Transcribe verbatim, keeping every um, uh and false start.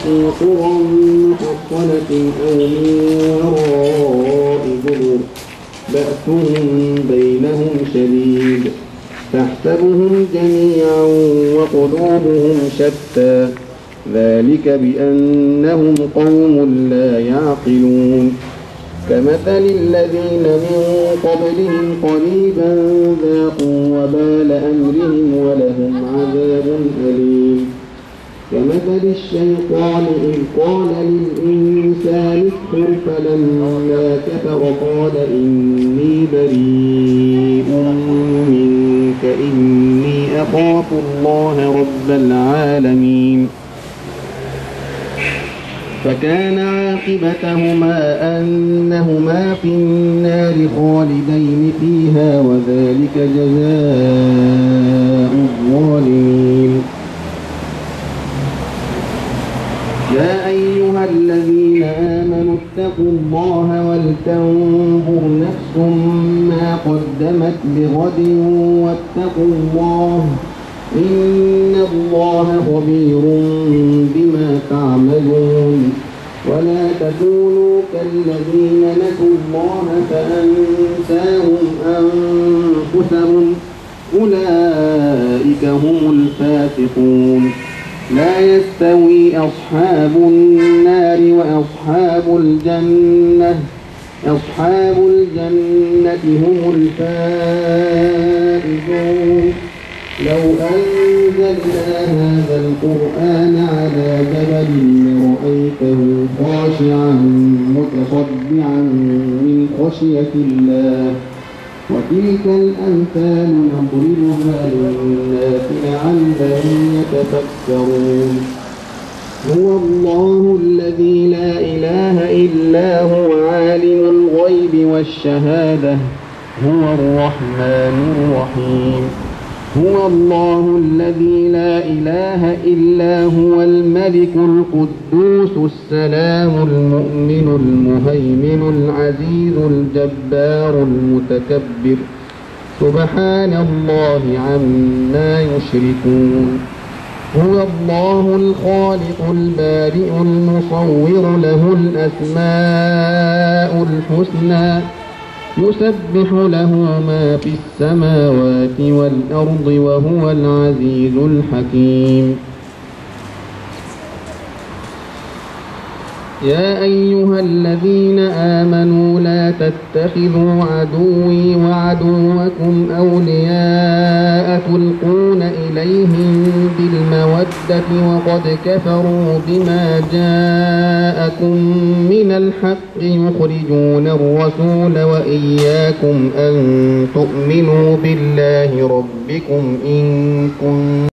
في قرى محصنة أو من وراء جدر بأس بينهم شديد تحسبهم جميعا وقلوبهم شتى ذلك بأنهم قوم لا يعقلون كمثل الذين من قبلهم قريبا ذاقوا وبال أمرهم ولهم عذاب أليم كمثل الشيطان إذ قال للإنسان اكفر فلما كفر قال إني بريء منك إني أخاف الله رب العالمين فكان عاقبتهما أنهما في النار خالدين فيها وذلك جزاء الظالمين يا أيها الذين آمنوا اتقوا الله ولتنظر نفس ما قدمت لغد واتقوا الله إن الله خبير بما تعملون ولا تكونوا كالذين نسوا الله فأنساهم أنفسهم أولئك هم الفاسقون لا يستوي أصحاب النار وأصحاب الجنة أصحاب الجنة هم الفائزون لو أنزلنا هذا القرآن على جبل لرأيته خاشعا متصدعا من خشية الله وتلك الأمثال نضربها للناس لعلهم يتفكرون هو الله الذي لا إله إلا هو عالم الغيب والشهادة هو الرحمن الرحيم هو الله الذي لا إله إلا هو الملك القدوس السلام المؤمن المهيمن العزيز الجبار المتكبر سبحان الله عما يشركون هو الله الخالق البارئ المصور له الأسماء الحسنى يسبح له ما في السماوات والأرض وهو العزيز الحكيم يا أيها الذين آمنوا لا تتخذوا عدوي وعدوكم أولياء تلقون إليهم بالمودة وقد كفروا بما جاءكم من الحق يخرجون الرسول وإياكم أن تؤمنوا بالله ربكم إن كنتم